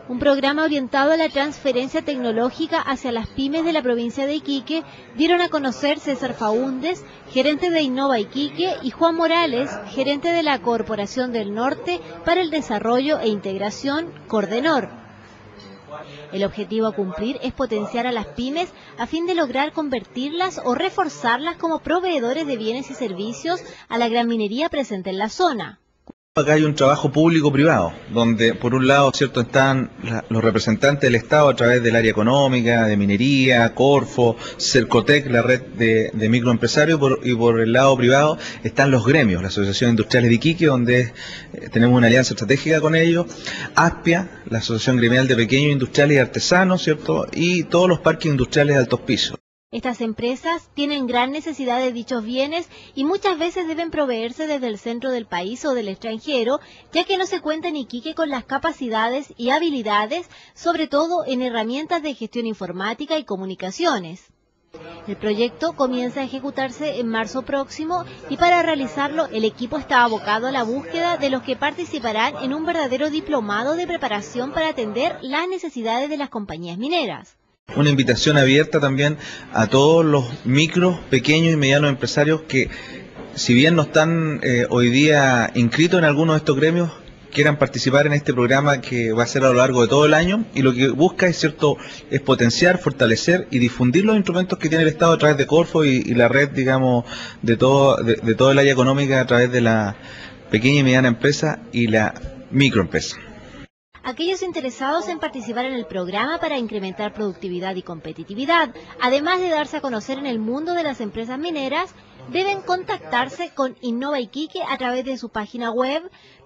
Un programa orientado a la transferencia tecnológica hacia las pymes de la provincia de Iquique dieron a conocer César Faúndez, gerente de Innova Iquique, y Juan Morales, gerente de la Corporación del Norte para el Desarrollo e Integración, Cordenor. El objetivo a cumplir es potenciar a las pymes a fin de lograr convertirlas o reforzarlas como proveedores de bienes y servicios a la gran minería presente en la zona. Acá hay un trabajo público-privado, donde por un lado, cierto, están los representantes del Estado a través del área económica, de minería, Corfo, Cercotec, la red de microempresarios, y por el lado privado están los gremios, la Asociación Industrial de Iquique, donde tenemos una alianza estratégica con ellos, ASPIA, la Asociación Gremial de Pequeños Industriales y Artesanos, cierto, y todos los parques industriales de altos pisos. Estas empresas tienen gran necesidad de dichos bienes y muchas veces deben proveerse desde el centro del país o del extranjero, ya que no se cuenta en Iquique con las capacidades y habilidades, sobre todo en herramientas de gestión informática y comunicaciones. El proyecto comienza a ejecutarse en marzo próximo y para realizarlo el equipo está abocado a la búsqueda de los que participarán en un verdadero diplomado de preparación para atender las necesidades de las compañías mineras. Una invitación abierta también a todos los micros, pequeños y medianos empresarios que, si bien no están hoy día inscritos en alguno de estos gremios, quieran participar en este programa que va a ser a lo largo de todo el año, y lo que busca es potenciar, fortalecer y difundir los instrumentos que tiene el Estado a través de Corfo y la red, digamos, de todo el área económica a través de la pequeña y mediana empresa y la microempresa. Aquellos interesados en participar en el programa para incrementar productividad y competitividad, además de darse a conocer en el mundo de las empresas mineras, deben contactarse con Innova Iquique a través de su página web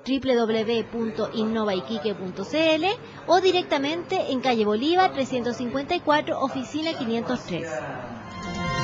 www.innovaiquique.cl o directamente en calle Bolívar 354, oficina 503.